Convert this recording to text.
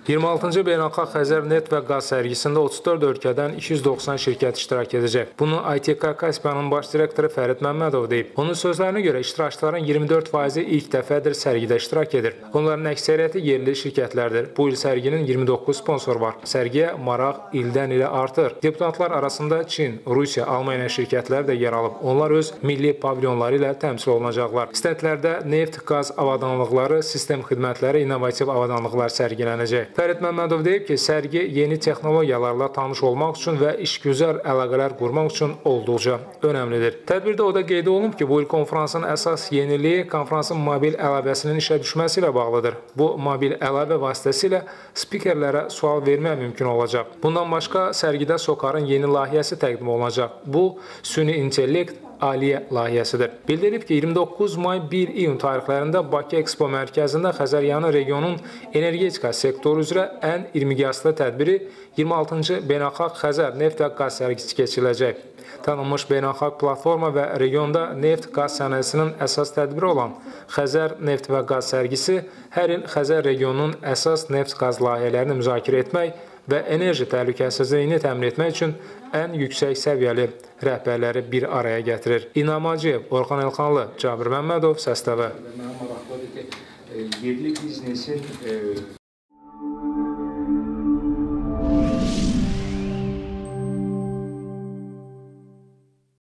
26-cı Beynəlxalq Xəzər neft və qaz sərgisində 34 ölkədən 290 şirkət iştirak edəcək. Bunu ITK Kaspiyanın baş direktoru Fərid Məmmədov deyib. Onun sözlərinə görə iştirakçıların 24%-i ilk dəfədir sərgidə iştirak edir. Onların əksəriyyəti yerli şirkətlərdir. Bu il sərginin 29 sponsoru var. Sərgiyə maraq ildən ilə artır. Deputatlar arasında Çin, Rusiya, Almaniya şirkətləri də yer alıb. Onlar öz milli pavilyonları ilə təmsil olunacaqlar. Stendlərdə neft, qaz avadanlıqları, sistem xidmətləri, innovativ avadanlıqlar sərgilənəcək. Fərid Məmmədov deyib ki, sərgi yeni texnologiyalarla tanış olmaq üçün və işgüzar əlaqələr qurmaq üçün olduqca önəmlidir. Tədbirdə o da qeyd olunub ki, bu il konfransın əsas yeniliyi konfransın mobil əlavəsinin işə düşməsi ilə bağlıdır. Bu mobil əlavə vasitəsilə spikerlərə sual vermək mümkün olacaq. Bundan başqa sərgidə SOCAR-ın yeni layihəsi təqdim olunacaq. Bu, süni intellekt Aliyə layihəsidir. Bildirib ki, 29 may 1 iyun tarixlərində Bakı Expo mərkəzində Xəzəryanı regionun energetika sektoru üzrə ən irmiqyaslı tədbiri 26-cı Beynəlxalq Xəzər neft və qaz sərgisi keçiriləcək. Tanınmış beynəlxalq platforma və regionda neft-qaz sənayesinin əsas tədbiri olan Xəzər neft və qaz sərgisi hər il Xəzər regionunun əsas neft-qaz layihələrini müzakirə etmək və enerji təhlükəsizliyini təmin etmək üçün ən yüksək səviyyəli rəhbərləri bir araya gətirir. İnam Hacıyev, Orxan Elxanlı, Cabir Məmmədov, Səs TV. Mənə maraqlıdır ki, yerli biznesin